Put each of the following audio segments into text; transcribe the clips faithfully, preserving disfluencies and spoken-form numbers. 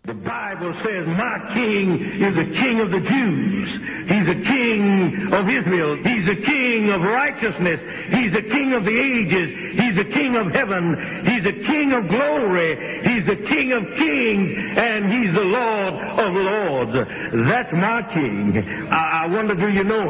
The Bible says, my king is the king of the Jews. He's the king of Israel. He's the king of righteousness. He's the king of the ages. He's the king of heaven. He's the king of glory. He's the king of kings. And he's the Lord of lords. That's my king. I, I wonder, do you know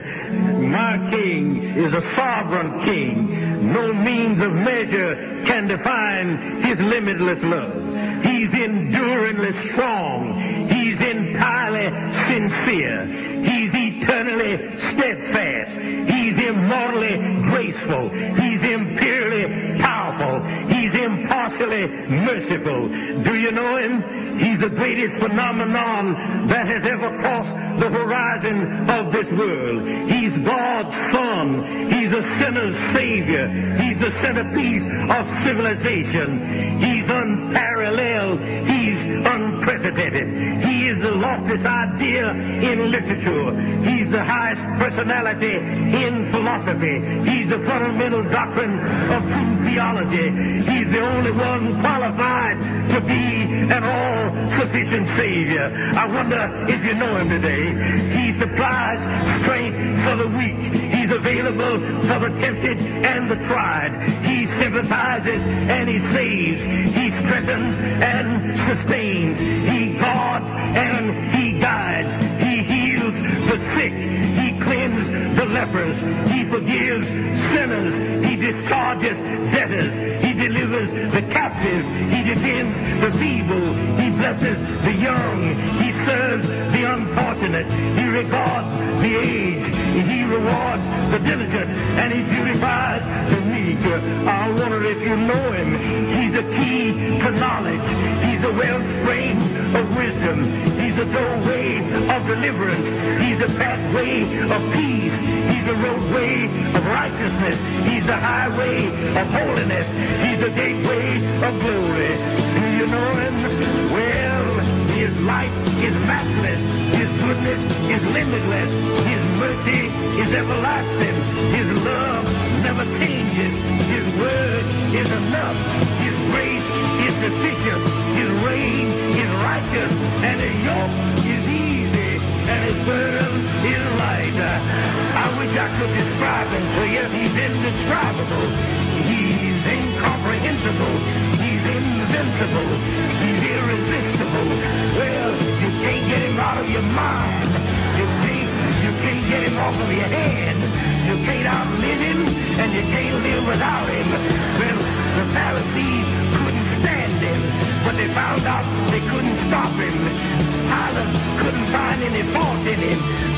him? My king is a sovereign king. No means of measure can define his limitless love. He's enduringly strong. He's entirely sincere. He's eternally steadfast. He's immortally graceful. He's imperially powerful. He's impartially merciful. Do you know him? He's the greatest phenomenon that has ever crossed the horizon of this world. He's God's Son. He's a sinner's Savior. He's the centerpiece of civilization. He's unparalleled. He's unprecedented. He is the loftiest idea in literature. He's the highest personality in philosophy. He's the fundamental doctrine of true theology. He's the only one qualified to be an all-sufficient Savior. I wonder if you know him today. He supplies strength for the weak. He's available for the tempted and the tried. He sympathizes and he saves. He strengthens and sustains. He guards and he guides. He heals the sick. He cleanses the lepers. He forgives sinners. He discharges debtors. He delivers the captive. He defends the feeble. He blesses the young. He serves the unfortunate. He regards the aged. He rewards the diligent. And he beautifies the meek. I wonder if you know him. He's a key to knowledge. He's a wellspring of wisdom. He's a doorway of deliverance. He's a pathway of peace. He's a roadway of righteousness. He's a highway of holiness. He's a gateway of glory. Do you know him? Well, his light is matchless. His goodness is limitless. His mercy is everlasting. His love never changes. His word is enough. His grace is sufficient. His reign is righteous. And his yoke is easy. And his burden is light. I wish I could describe him to you. He's indescribable. He's incomprehensible. He's invincible. He's irresistible. Well, you can't get him out of your mind. You can't, you can't get him off of your head. You can't outlive him, and you can't live without him. Well, the Pharisees couldn't stand him, but they found out they couldn't stop him. Pilate couldn't find any fault in him,